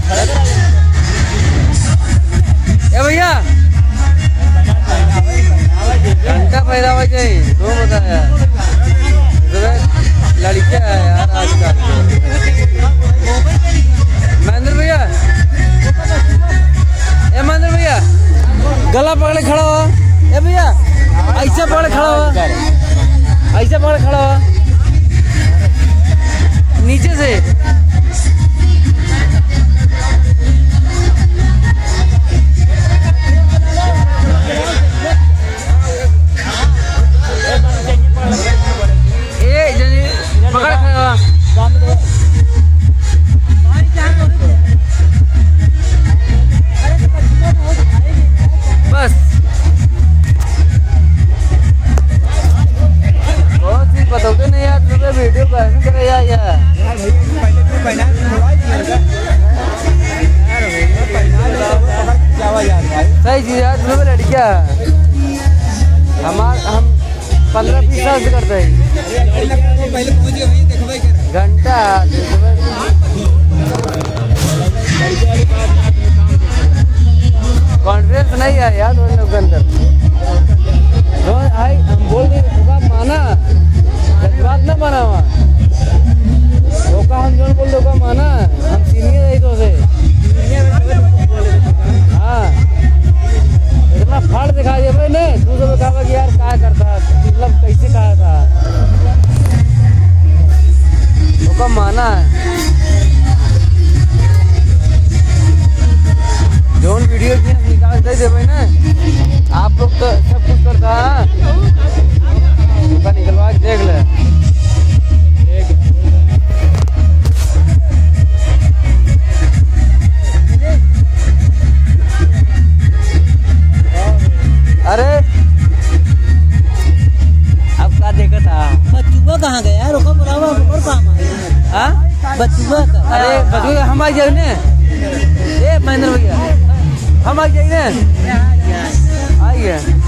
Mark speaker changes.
Speaker 1: ए भैया घंटा पैदा हो जाए तो बता यार, लड़कियां है यार आजकल। महेंद्र भैया, ए महेंद्र भैया गला पकड़े खड़ा हुआ। ए भैया ऐसे पकड़ खड़ा हुआ, ऐसे पकड़ खड़ा हुआ नीचे से। पकड़ खड़ा बस। बहुत चीज बताओगे नहीं यार, तुम्हें वीडियो कैसे करे यार। सही चीज यार, तुम्हें लड़कियां हम 15-20 साल से करते हैं घंटा। कॉन्फिडेंस नहीं है यार उन लोग के अंदर। हम बोल रहे माना बात ना माना वहाँ धोखा, हम जो बोल धोखा माना, हम सीनियर है तो से। हाँ इतना फाड़ दिखा दिया भाई ने, दूसरे को कहा कि यार क्या करता, मतलब कैसे कहा था, धोखा माना है। जोन वीडियो निकाल दे भाई ना, आप लोग तो सब कुछ करता है, धोखा निकलवा के देख ले। अरे अब क्या देखा था,
Speaker 2: बचुआ कहाँ गया रोका बुलावा और काम आया। बचुआ
Speaker 1: अरे बचुआ हम आ जाए ने, ए महेंद्र भैया हम आ जाइए, आइए।